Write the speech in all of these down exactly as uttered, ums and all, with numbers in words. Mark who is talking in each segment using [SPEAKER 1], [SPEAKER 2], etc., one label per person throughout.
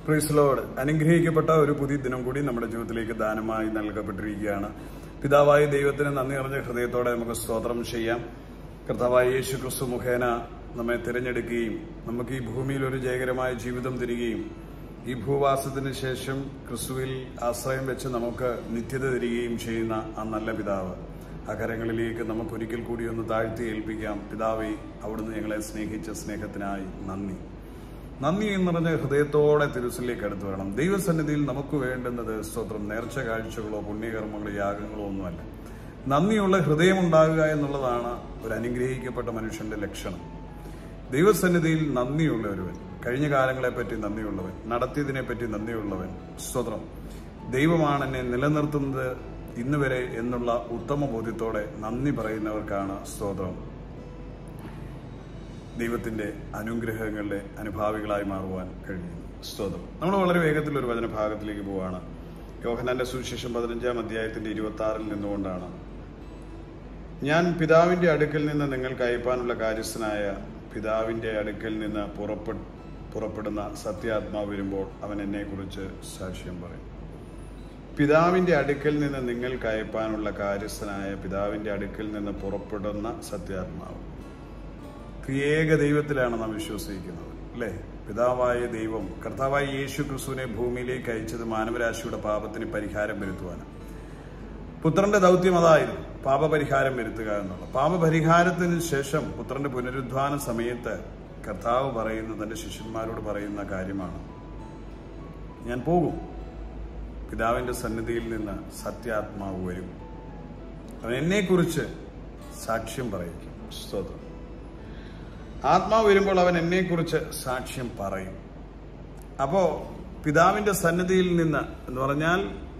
[SPEAKER 1] Praise Lord. അനുഗ്രഹിക്കപ്പെട്ട ഒരു പുതിയ ദിനം കൂടി നമ്മുടെ ജീവിതത്തിലേക്ക് ദാനമായി നൽകപ്പെട്ടിരിക്കുകയാണ്. പിതാവായ ദൈവത്തിന് നന്ദി നിറഞ്ഞ ഹൃദയത്തോടെ നമുക്ക് സ്തോത്രം ചെയ്യാം. കർത്താവായ യേശു ക്രിസ്തു മുഖേന നമ്മെ തിരഞ്ഞെടുക്കുകയും നമുക്ക് ഈ ഭൂമിയിൽ ഒരു ജയകരമായ ജീവിതം തരികയും ഈ ഭൂവാസത്തിന് ശേഷം ക്രിസ്തുവിൽ ആശ്രയം വെച്ച് നമുക്ക് നിത്യത തരികയും ചെയ്യുന്ന ആ നല്ല പിതാവ്, ആ കരങ്ങളിലേക്ക് നമുക്ക് ഒരിക്കൽ കൂടി ഒന്ന് താഴ്ത്തി ഏൽപ്പിക്കാം. പിതാവേ, അവിടുന്ന് ഞങ്ങളെ സ്നേഹിച്ച സ്നേഹത്തിനായി നന്ദി. നന്ദി എന്ന് പറഞ്ഞ ഹൃദയത്തോടെ തിരുസലിലേക്ക് അടുത്ത് വേണം. ദൈവസന്നിധിയിൽ നമുക്ക് വേണ്ടുന്നത് സ്തോത്രം നേർച്ച കാഴ്ചകളോ പുണ്യകർമ്മങ്ങളോ യാഗങ്ങളോ ഒന്നുമല്ല. നന്ദിയുള്ള ഹൃദയമുണ്ടാകുക എന്നുള്ളതാണ് ഒരു അനുഗ്രഹിക്കപ്പെട്ട മനുഷ്യന്റെ ലക്ഷണം. ദൈവസന്നിധിയിൽ നന്ദിയുള്ള ഒരുവൻ, കഴിഞ്ഞ കാലങ്ങളെപ്പറ്റി നന്ദിയുള്ളവൻ, നടത്തിയതിനെ പറ്റി നന്ദിയുള്ളവൻ, സ്തോത്രം ദൈവമാണ് എന്നെ നിലനിർത്തുന്നത് ഇന്ന് വരെ എന്നുള്ള ഉത്തമ ബോധ്യത്തോടെ നന്ദി പറയുന്നവർക്കാണ് സ്തോത്രം ദൈവത്തിന്റെ അനുഗ്രഹങ്ങളുടെ അനുഭാവികളായി മാറുവാൻ കഴിയും. സ്തോത്രം. നമ്മൾ വളരെ വേഗത്തിൽ ഒരു വചനഭാഗത്തിലേക്ക് പോവുകയാണ്. യോഹന്നാന്റെ സുവിശേഷം പതിനഞ്ചാം അധ്യായത്തിന്റെ ഇരുപത്തി ആറിൽ നിന്നുകൊണ്ടാണ്. ഞാൻ പിതാവിന്റെ അടുക്കൽ നിന്ന് നിങ്ങൾക്ക് അയപ്പാനുള്ള കാര്യസ്ഥനായ പിതാവിന്റെ അടുക്കൽ നിന്ന് പുറപ്പെ പുറപ്പെടുന്ന സത്യാത്മാവ് വരുമ്പോൾ അവൻ എന്നെ കുറിച്ച് സാക്ഷ്യം പറയും. പിതാവിന്റെ അടുക്കൽ നിന്ന് നിങ്ങൾക്ക് അയപ്പാനുള്ള കാര്യസ്ഥനായ പിതാവിന്റെ അടുക്കൽ നിന്ന് പുറപ്പെടുന്ന സത്യാത്മാവ്. ത്രിയേക ദൈവത്തിലാണ് നാം വിശ്വസിക്കുന്നത്, അല്ലേ? പിതാവായ ദൈവം കർത്താവായ യേശു ക്രിസ്തുവിനെ ഭൂമിയിലേക്ക് അയച്ചത് മാനവരാശിയുടെ പാപത്തിന് പരിഹാരം വരുത്തുവാനാണ്. പുത്രന്റെ ദൗത്യം അതായിരുന്നു, പാപപരിഹാരം വരുത്തുക എന്നുള്ളത്. പാപപരിഹാരത്തിന് ശേഷം പുത്രന്റെ പുനരുദ്ധാന സമയത്ത് കർത്താവ് പറയുന്ന തന്റെ ശിഷ്യന്മാരോട് പറയുന്ന കാര്യമാണ്, ഞാൻ പോകും, പിതാവിന്റെ സന്നിധിയിൽ നിന്ന് സത്യാത്മാവ് വരും, അവൻ എന്നെക്കുറിച്ച് സാക്ഷ്യം പറയിക്കും. സ്തോത്രം. ആത്മാവ് വരുമ്പോൾ അവൻ എന്നെക്കുറിച്ച് സാക്ഷ്യം പറയും. അപ്പോ പിതാവിന്റെ സന്നിധിയിൽ നിന്ന് എന്ന് പറഞ്ഞാൽ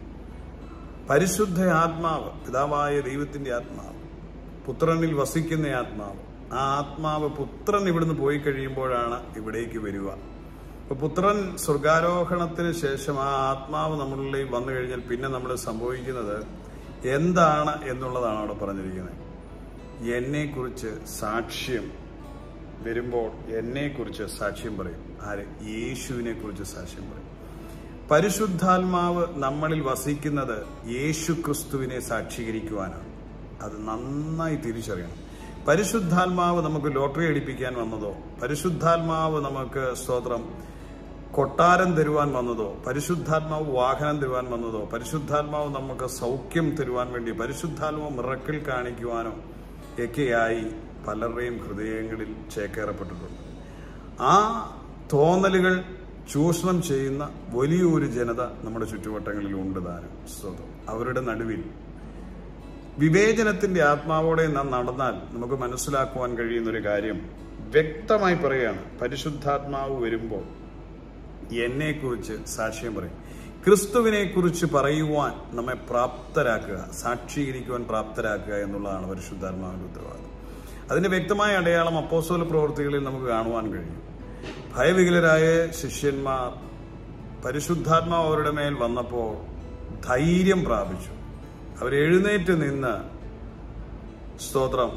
[SPEAKER 1] പരിശുദ്ധ ആത്മാവ്, പിതാവായ ദൈവത്തിന്റെ ആത്മാവ്, പുത്രനിൽ വസിക്കുന്ന ആത്മാവ്. ആ ആത്മാവ് പുത്രൻ ഇവിടുന്ന് പോയി കഴിയുമ്പോഴാണ് ഇവിടേക്ക് വരിക. അപ്പൊ പുത്രൻ സ്വർഗാരോഹണത്തിന് ശേഷം ആ ആത്മാവ് നമ്മളിലേക്ക് വന്നു കഴിഞ്ഞാൽ പിന്നെ നമ്മൾ സംഭവിക്കുന്നത് എന്താണ് എന്നുള്ളതാണ് അവിടെ പറഞ്ഞിരിക്കുന്നത്. എന്നെക്കുറിച്ച് സാക്ഷ്യം വരുമ്പോൾ എന്നെക്കുറിച്ച് സാക്ഷ്യം പറയും. ആര്? യേശുവിനെ കുറിച്ച് സാക്ഷ്യം പറയും. പരിശുദ്ധാത്മാവ് നമ്മളിൽ വസിക്കുന്നത് യേശു ക്രിസ്തുവിനെ സാക്ഷീകരിക്കുവാനാണ്. അത് നന്നായി തിരിച്ചറിയണം. പരിശുദ്ധാത്മാവ് നമുക്ക് ലോട്ടറി അടിപ്പിക്കാൻ വന്നതോ, പരിശുദ്ധാത്മാവ് നമുക്ക് സ്തോത്രം കൊട്ടാരം തരുവാൻ വന്നതോ, പരിശുദ്ധാത്മാവ് വാഹനം തരുവാൻ വന്നതോ, പരിശുദ്ധാത്മാവ് നമുക്ക് സൗഖ്യം തരുവാൻ വേണ്ടി, പരിശുദ്ധാത്മാവ് മിറക്കിൾ കാണിക്കുവാനോ ഒക്കെയായി പലരുടെയും ഹൃദയങ്ങളിൽ ചേക്കേറപ്പെട്ടിട്ടുണ്ട്. ആ തോന്നലുകൾ ചൂഷണം ചെയ്യുന്ന വലിയൊരു ജനത നമ്മുടെ ചുറ്റുവട്ടങ്ങളിൽ ഉണ്ട് താനും. സ്തോത്രം. അവരുടെ നടുവിൽ വിവേചനത്തിന്റെ ആത്മാവോടെ നാം നടന്നാൽ നമുക്ക് മനസ്സിലാക്കുവാൻ കഴിയുന്ന ഒരു കാര്യം വ്യക്തമായി പറയുകയാണ്. പരിശുദ്ധാത്മാവ് വരുമ്പോൾ എന്നെക്കുറിച്ച് സാക്ഷ്യം പറയും. ക്രിസ്തുവിനെ കുറിച്ച് പറയുവാൻ നമ്മെ പ്രാപ്തരാക്കുക, സാക്ഷീകരിക്കുവാൻ പ്രാപ്തരാക്കുക എന്നുള്ളതാണ് പരിശുദ്ധാത്മാവിന്റെ ഉത്തരവാദിത്വം. അതിന്റെ വ്യക്തമായ അടയാളം അപ്പോസ്തല പ്രവൃത്തികളിൽ നമുക്ക് കാണുവാൻ കഴിയും. ഭയവികലരായ ശിഷ്യന്മാർ പരിശുദ്ധാത്മാവ് അവരുടെ മേൽ വന്നപ്പോൾ ധൈര്യം പ്രാപിച്ചു. അവരെഴുന്നേറ്റ് നിന്ന് സ്തോത്രം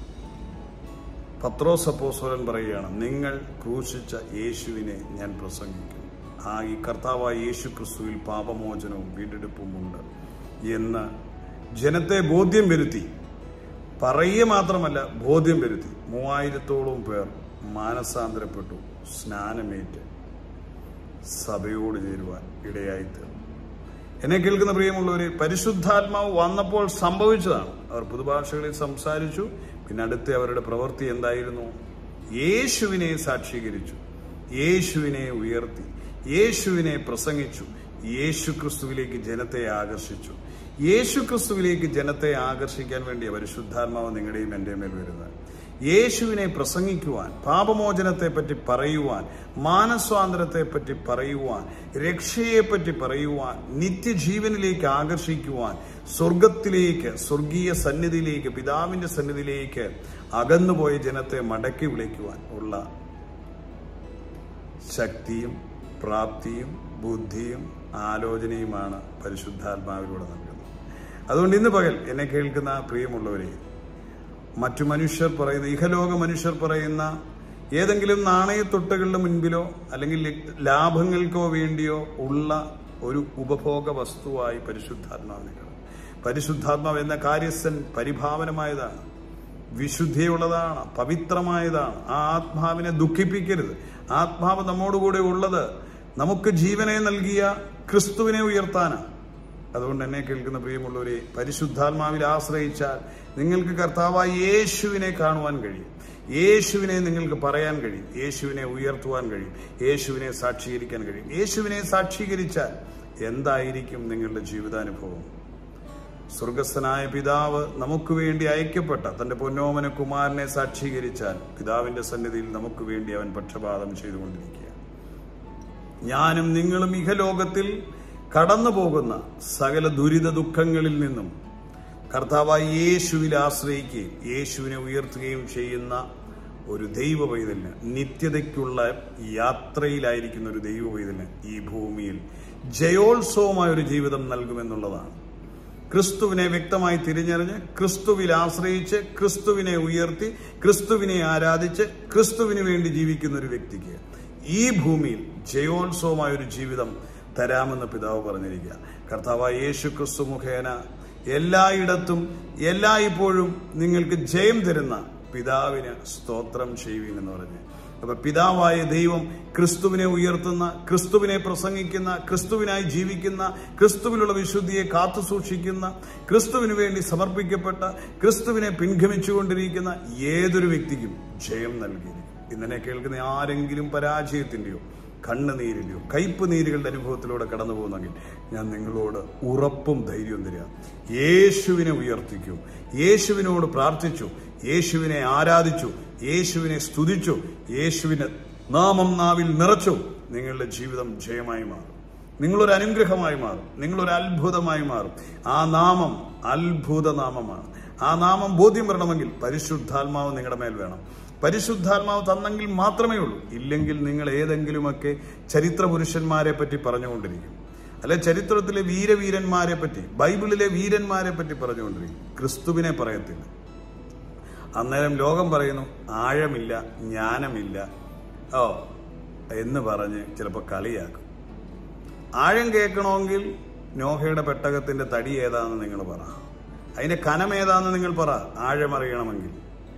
[SPEAKER 1] പത്രോസ് അപ്പോസ്തലൻ പറയുകയാണ്, നിങ്ങൾ ക്രൂശിച്ച യേശുവിനെ ഞാൻ പ്രസംഗിക്കും. ആ ഈ കർത്താവായ യേശു ക്രിസ്തുവിൽ പാപമോചനവും വീണ്ടെടുപ്പുമുണ്ട് എന്ന് ജനത്തെ ബോധ്യം വരുത്തി. പറയുക മാത്രമല്ല, ബോധ്യം വരുത്തി. മൂവായിരത്തോളം പേർ മാനസാന്തരപ്പെട്ടു, സ്നാനമേറ്റ് സഭയോട് ചേരുവാൻ ഇടയായിത്തീർന്നു. എന്നെ കേൾക്കുന്ന പ്രിയമുള്ളവരെ, പരിശുദ്ധാത്മാവ് വന്നപ്പോൾ സംഭവിച്ചതാണ്. അവർ പുതുഭാഷകളിൽ സംസാരിച്ചു. പിന്നെ അടുത്ത അവരുടെ പ്രവൃത്തി എന്തായിരുന്നു? യേശുവിനെ സാക്ഷീകരിച്ചു, യേശുവിനെ ഉയർത്തി, യേശുവിനെ പ്രസംഗിച്ചു, യേശു ക്രിസ്തുവിലേക്ക് ജനത്തെ ആകർഷിച്ചു. യേശു ക്രിസ്തുവിലേക്ക് ജനത്തെ ആകർഷിക്കാൻ വേണ്ടി പരിശുദ്ധാത്മാവ് നിങ്ങളുടെയും എൻ്റെ മേൽ വരുന്നത്. യേശുവിനെ പ്രസംഗിക്കുവാൻ, പാപമോചനത്തെ പറ്റി പറയുവാൻ, മാനസ്വാതന്ത്ര്യത്തെ പറ്റി പറയുവാൻ, രക്ഷയെപ്പറ്റി പറയുവാൻ, നിത്യജീവനിലേക്ക് ആകർഷിക്കുവാൻ, സ്വർഗത്തിലേക്ക്, സ്വർഗീയ സന്നിധിയിലേക്ക്, പിതാവിന്റെ സന്നിധിയിലേക്ക് അകന്നുപോയ ജനത്തെ മടക്കി വിളിക്കുവാൻ ഉള്ള ശക്തിയും പ്രാപ്തിയും ബുദ്ധിയും ആലോചനയുമാണ് പരിശുദ്ധാത്മാവിലൂടെ നൽകുന്നത്. അതുകൊണ്ട് ഇന്ന് പകൽ എന്നെ കേൾക്കുന്ന പ്രിയമുള്ളവരെ, മറ്റു മനുഷ്യർ പറയുന്ന, ഇഹലോക മനുഷ്യർ പറയുന്ന ഏതെങ്കിലും നാണയത്തൊട്ടുകളുടെ മുൻപിലോ അല്ലെങ്കിൽ ലാഭങ്ങൾക്കോ വേണ്ടിയോ ഉള്ള ഒരു ഉപഭോഗ വസ്തുവായി പരിശുദ്ധാത്മാവിനെ കാണും. പരിശുദ്ധാത്മാവ് എന്ന കാര്യസ്ഥൻ പരിഭാവനമായതാണ്, വിശുദ്ധിയുള്ളതാണ്, പവിത്രമായതാണ്. ആ ആത്മാവിനെ ദുഃഖിപ്പിക്കരുത്. ആത്മാവ് നമ്മോടുകൂടെ ഉള്ളത് നമുക്ക് ജീവനെ നൽകിയ ക്രിസ്തുവിനെ ഉയർത്താനാണ്. അതുകൊണ്ട് എന്നെ കേൾക്കുന്ന പ്രിയമുള്ളവരെ, പരിശുദ്ധാത്മാവിൽ ആശ്രയിച്ചാൽ നിങ്ങൾക്ക് കർത്താവായ യേശുവിനെ കാണുവാൻ കഴിയും, യേശുവിനെ നിങ്ങൾക്ക് പറയാൻ കഴിയും, യേശുവിനെ ഉയർത്തുവാൻ കഴിയും, യേശുവിനെ സാക്ഷീകരിക്കാൻ കഴിയും. യേശുവിനെ സാക്ഷീകരിച്ചാൽ എന്തായിരിക്കും നിങ്ങളുടെ ജീവിതാനുഭവം? സ്വർഗസ്ഥനായ പിതാവ് നമുക്ക് വേണ്ടി അയക്കപ്പെട്ട തന്റെ പൊന്നോമന കുമാരനെ സാക്ഷീകരിച്ചാൽ പിതാവിന്റെ സന്നിധിയിൽ നമുക്ക് വേണ്ടി അവൻ പക്ഷപാതം ചെയ്തുകൊണ്ടിരിക്കുക. ഞാനും നിങ്ങളും ഇഹലോകത്തിൽ കടന്നു പോകുന്ന സകല ദുരിത ദുഃഖങ്ങളിൽ നിന്നും കർത്താവായ യേശുവിൽ ആശ്രയിക്കുകയും യേശുവിനെ ഉയർത്തുകയും ചെയ്യുന്ന ഒരു ദൈവ പൈതലിന്, നിത്യതയ്ക്കുള്ള യാത്രയിലായിരിക്കുന്ന ഒരു ദൈവ പൈതലിന് ഈ ഭൂമിയിൽ ജയോത്സവമായ ഒരു ജീവിതം നൽകുമെന്നുള്ളതാണ്. ക്രിസ്തുവിനെ വ്യക്തമായി തിരിച്ചറിഞ്ഞ് ക്രിസ്തുവിൽ ആശ്രയിച്ച് ക്രിസ്തുവിനെ ഉയർത്തി ക്രിസ്തുവിനെ ആരാധിച്ച് ക്രിസ്തുവിന് വേണ്ടി ജീവിക്കുന്ന ഒരു വ്യക്തിക്ക് ഈ ഭൂമിയിൽ ജയോത്സവമായ ഒരു ജീവിതം തരാമെന്ന് പിതാവ് പറഞ്ഞിരിക്കുക. കർത്താവായ യേശു ക്രിസ്തു മുഖേന എല്ലായിടത്തും എല്ലായ്പ്പോഴും നിങ്ങൾക്ക് ജയം തരുന്ന പിതാവിന് സ്തോത്രം ചെയ്യുവിൻ എന്ന് പറഞ്ഞ്, അപ്പൊ പിതാവായ ദൈവം ക്രിസ്തുവിനെ ഉയർത്തുന്ന, ക്രിസ്തുവിനെ പ്രസംഗിക്കുന്ന, ക്രിസ്തുവിനായി ജീവിക്കുന്ന, ക്രിസ്തുവിലുള്ള വിശുദ്ധിയെ കാത്തു സൂക്ഷിക്കുന്ന, ക്രിസ്തുവിന് വേണ്ടി സമർപ്പിക്കപ്പെട്ട, ക്രിസ്തുവിനെ പിൻഗമിച്ചുകൊണ്ടിരിക്കുന്ന ഏതൊരു വ്യക്തിക്കും ജയം നൽകിയിരിക്കും. ഇന്നെ കേൾക്കുന്ന ആരെങ്കിലും പരാജയത്തിന്റെയോ കണ്ണുനീരിന്റെയോ കയ്പ് നീരുകളുടെ അനുഭവത്തിലൂടെ കടന്നു പോകുന്നെങ്കിൽ ഞാൻ നിങ്ങളോട് ഉറപ്പും ധൈര്യവും തരിക. യേശുവിനെ ഉയർത്തിക്കൂ, യേശുവിനോട് പ്രാർത്ഥിച്ചു, യേശുവിനെ ആരാധിച്ചു, യേശുവിനെ സ്തുതിച്ചു, യേശുവിന്റെ നാമം നാവിൽ നിറച്ചു. നിങ്ങളുടെ ജീവിതം ജയമായി മാറും, നിങ്ങളൊരു അനുഗ്രഹമായി മാറും, നിങ്ങളൊരു അത്ഭുതമായി മാറും. ആ നാമം അത്ഭുത നാമമാണ്. ആ നാമം ബോധ്യം വരണമെങ്കിൽ പരിശുദ്ധാത്മാവ് നിങ്ങളുടെ മേൽ വേണം. പരിശുദ്ധാത്മാവ് തന്നെങ്കിൽ മാത്രമേ ഉള്ളൂ. ഇല്ലെങ്കിൽ നിങ്ങൾ ഏതെങ്കിലുമൊക്കെ ചരിത്ര പുരുഷന്മാരെ പറ്റി പറഞ്ഞുകൊണ്ടിരിക്കും, അല്ലെ ചരിത്രത്തിലെ വീരവീരന്മാരെ പറ്റി, ബൈബിളിലെ വീരന്മാരെ പറ്റി പറഞ്ഞുകൊണ്ടിരിക്കും, ക്രിസ്തുവിനെ പറയത്തില്ല. അന്നേരം ലോകം പറയുന്നു ആഴമില്ല, ജ്ഞാനമില്ല ഓ എന്ന് പറഞ്ഞ് ചിലപ്പോൾ കളിയാക്കും. ആഴം കേൾക്കണമെങ്കിൽ നോഹയുടെ പെട്ടകത്തിന്റെ തടി ഏതാണെന്ന് നിങ്ങൾ പറ, അതിന്റെ കനം ഏതാണെന്ന് നിങ്ങൾ പറ. ആഴമറിയണമെങ്കിൽ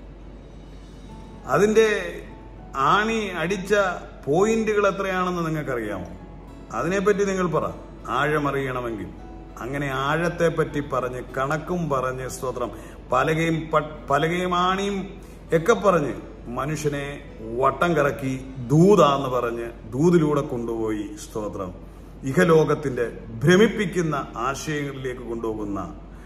[SPEAKER 1] അതിന്റെ ആണി അടിച്ച പോയിന്റുകൾ എത്രയാണെന്ന് നിങ്ങൾക്കറിയാമോ? അതിനെപ്പറ്റി നിങ്ങൾ പറ. ആഴമറിയണമെങ്കിൽ അങ്ങനെ ആഴത്തെ പറ്റി പറഞ്ഞ് കണക്കും പറഞ്ഞ് സ്തോത്രം പലകയും പലകയും ആണിയും ഒക്കെ പറഞ്ഞ് മനുഷ്യനെ വട്ടം കറക്കി ദൂതാന്ന് പറഞ്ഞ് ദൂതിലൂടെ കൊണ്ടുപോയി സ്തോത്രം ഇഹലോകത്തിന്റെ ഭ്രമിപ്പിക്കുന്ന ആശയങ്ങളിലേക്ക് കൊണ്ടുപോകുന്ന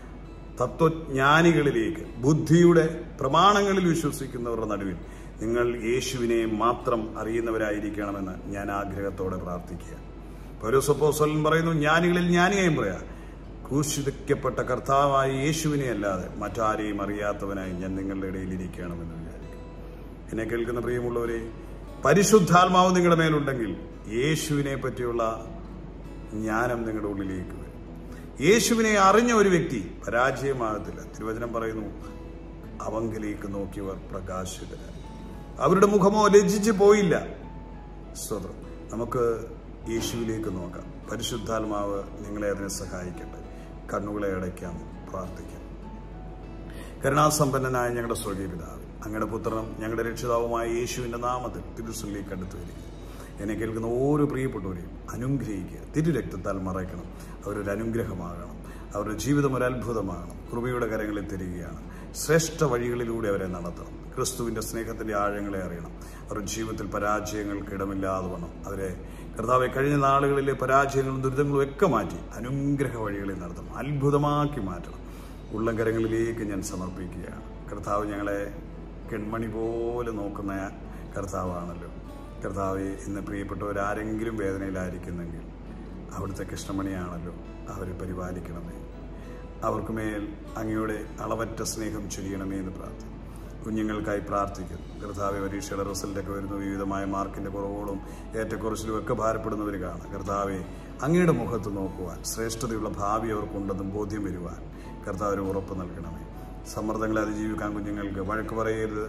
[SPEAKER 1] തത്വജ്ഞാനികളിലേക്ക്, ബുദ്ധിയുടെ പ്രമാണങ്ങളിൽ വിശ്വസിക്കുന്നവരുടെ നടുവിൽ നിങ്ങൾ യേശുവിനെ മാത്രം അറിയുന്നവരായിരിക്കണമെന്ന് ഞാൻ ആഗ്രഹത്തോടെ പ്രാർത്ഥിക്കുക. പൗലോസ് അപ്പോസ്തലൻ പറയുന്നു, ജ്ഞാനികളിൽ ജ്ഞാനിയെയും പറയാം, ക്രൂശിക്കപ്പെട്ട കർത്താവായ യേശുവിനെ അല്ലാതെ മറ്റാരെയും അറിയാത്തവനായി ഞാൻ നിങ്ങളുടെ ഇടയിൽ ഇരിക്കണമെന്ന് വിചാരിക്കും. എന്നെ കേൾക്കുന്ന പ്രിയമുള്ളവരെ, പരിശുദ്ധാത്മാവ് നിങ്ങളുടെ മേലുണ്ടെങ്കിൽ യേശുവിനെ പറ്റിയുള്ള ജ്ഞാനം നിങ്ങളുടെ ഉള്ളിലേക്ക് വരും. യേശുവിനെ അറിഞ്ഞ ഒരു വ്യക്തി പരാജയമാകത്തില്ല. തിരുവചനം പറയുന്നു, അവങ്കിലേക്ക് നോക്കിയവർ പ്രകാശിതരായി, അവരുടെ മുഖമോ ലജ്ജിച്ചു പോയില്ല. സ്തോത്രം. നമുക്ക് യേശുവിലേക്ക് നോക്കാം. പരിശുദ്ധാത്മാവ് നിങ്ങളെ അതിനെ സഹായിക്കട്ടെ. കണ്ണുകളെ അടയ്ക്കാം, പ്രാർത്ഥിക്കാം. കരുണാസമ്പന്നനായ ഞങ്ങളുടെ സ്വർഗീയ പിതാവേ, അങ്ങയുടെ പുത്രനും ഞങ്ങളുടെ രക്ഷിതാവുമായ യേശുവിന്റെ നാമത്തിൽ തിരുസന്നിധിയിലേക്ക് അടുത്തു വരിക. എന്നെ കേൾക്കുന്ന ഓരോ പ്രിയപ്പെട്ടവരെയും അനുഗ്രഹിക്കുക, തിരുരക്തത്താൽ മറയ്ക്കണം. അവരൊരു അനുഗ്രഹമാകണം, അവരുടെ ജീവിതം ഒരു അത്ഭുതമാകണം. കൃപയുടെ കരങ്ങളിൽ തരികയാണ്. ശ്രേഷ്ഠ വഴികളിലൂടെ അവരെ നടത്തണം. ക്രിസ്തുവിന്റെ സ്നേഹത്തിന്റെ ആഴങ്ങളെ അറിയണം. അവരുടെ ജീവിതത്തിൽ പരാജയങ്ങൾക്ക് ഇടമില്ലാതെ വണ്ണം അവരെ കർത്താവെ കഴിഞ്ഞ നാളുകളിലെ പരാജയങ്ങളും ദുരിതങ്ങളും ഒക്കെ മാറ്റി അനുഗ്രഹ വഴികളിൽ നടത്തണം, അത്ഭുതമാക്കി മാറ്റണം. ഉള്ളംകരങ്ങളിലേക്ക് ഞാൻ സമർപ്പിക്കുകയാണ്. കർത്താവ് ഞങ്ങളെ കെൺമണി പോലെ നോക്കുന്ന കർത്താവാണല്ലോ. കർത്താവെ, ഇന്ന് പ്രിയപ്പെട്ടവരാരെങ്കിലും വേദനയിലായിരിക്കുന്നെങ്കിൽ അവിടുത്തെ കൃഷ്ണമണിയാണല്ലോ, അവരെ പരിപാലിക്കണമേ. അവർക്കുമേൽ അങ്ങയുടെ അളവറ്റ സ്നേഹം ചൊരിയണമേ എന്ന് പ്രാർത്ഥിക്കും. കുഞ്ഞുങ്ങൾക്കായി പ്രാർത്ഥിക്കുന്നു. കർത്താവെ, പരീക്ഷയുടെ റിസൾട്ടൊക്കെ വരുന്നു, വിവിധമായ മാർക്കിന്റെ കുറവുകളും ഏറ്റക്കുറച്ചിലും ഒക്കെ ഭാരപ്പെടുന്നവർ കാണാം. കർത്താവെ, അങ്ങയുടെ മുഖത്ത് നോക്കുവാൻ, ശ്രേഷ്ഠതയുള്ള ഭാവി അവർക്കുണ്ടെന്നും ബോധ്യം വരുവാൻ കർത്താവ് ഒരു ഉറപ്പ് നൽകണമേ. സമ്മർദ്ദങ്ങളെ അതിജീവിക്കാൻ കുഞ്ഞുങ്ങൾക്ക് വഴക്ക് പറയരുത്,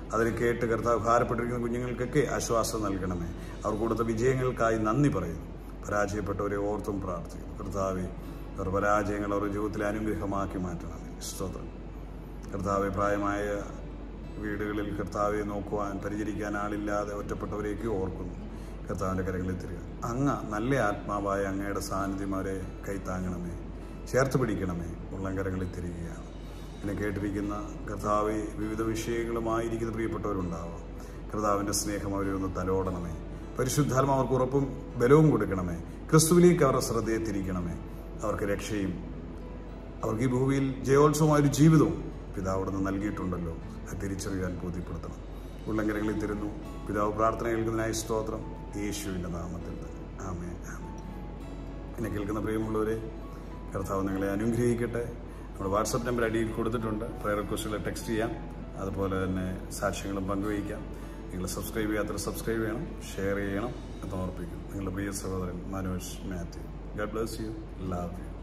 [SPEAKER 1] അതിന് കേട്ട് കർത്താവ് ഭാരപ്പെട്ടിരിക്കുന്ന കുഞ്ഞുങ്ങൾക്കൊക്കെ ആശ്വാസം നൽകണമേ. അവർ കൊടുത്ത വിജയങ്ങൾക്കായി നന്ദി പറയുന്നു. പരാജയപ്പെട്ടവരെ ഓർത്തും പ്രാർത്ഥിക്കുന്നു. കർത്താവെ, അവർ പരാജയങ്ങൾ അവരുടെ ജീവിതത്തിലെ അനുഗ്രഹമാക്കി മാറ്റണമേ. സ്തോത്രം. കർത്താവെ, പ്രായമായ വീടുകളിൽ കർത്താവെ നോക്കുവാൻ പരിചരിക്കാൻ ആളില്ലാതെ ഒറ്റപ്പെട്ടവരെയൊക്കെ ഓർക്കുന്നു. കർത്താവിൻ്റെ കരങ്ങളിൽ തരിക. അങ്ങ് നല്ല ആത്മാവായ അങ്ങയുടെ സാന്നിധ്യം അവരെ കൈത്താങ്ങണമേ, ചേർത്ത് പിടിക്കണമേ. ഉള്ളംകരങ്ങളിൽ തിരികെയാണ് എന്നെ കേട്ടിരിക്കുന്ന കർത്താവെ, വിവിധ വിഷയങ്ങളുമായിരിക്കുന്ന പ്രിയപ്പെട്ടവരുണ്ടാവാം. കർത്താവിൻ്റെ സ്നേഹം അവരെ ഒന്ന് തലോടണമേ. പരിശുദ്ധാത്മ അവർക്ക് ഉറപ്പും ബലവും കൊടുക്കണമേ. ക്രിസ്തുവിലേക്ക് അവരുടെ ശ്രദ്ധയെ തിരിക്കണമേ. അവർക്ക് രക്ഷയും അവർക്ക് ഈ ഭൂമിയിൽ ജയോത്സവമായൊരു ജീവിതവും പിതാവ് നിന്ന് നൽകിയിട്ടുണ്ടല്ലോ. അത് തിരിച്ചറിയാൻ ബോധ്യപ്പെടുത്തണം. ഉള്ളംകരങ്ങളിൽ തരുന്നു. പിതാവ് പ്രാർത്ഥന കേൾക്കുന്നതിനായി സ്തോത്രം. യേശുവിൻ്റെ നാമത്തിൽ തന്നെ ആമേൻ. ആമേൻ. എന്നെ കേൾക്കുന്ന പ്രിയമുള്ളവരെ, കർത്താവ് നിങ്ങളെ അനുഗ്രഹിക്കട്ടെ. നമ്മുടെ വാട്സപ്പ് നമ്പർ അടിയിൽ കൊടുത്തിട്ടുണ്ട്. പ്രയർ റിക്വസ്റ്റുകൾ ടെക്സ്റ്റ് ചെയ്യാം. അതുപോലെ തന്നെ സാക്ഷ്യങ്ങളും പങ്കുവയ്ക്കാം. നിങ്ങൾ സബ്സ്ക്രൈബ് ചെയ്യാത്തവർ സബ്സ്ക്രൈബ് ചെയ്യണം, ഷെയർ ചെയ്യണം എന്ന് ഓർപ്പിക്കും. നിങ്ങളുടെ പ്രിയ സഹോദരൻ Manoj Mathew. God bless you. Love U.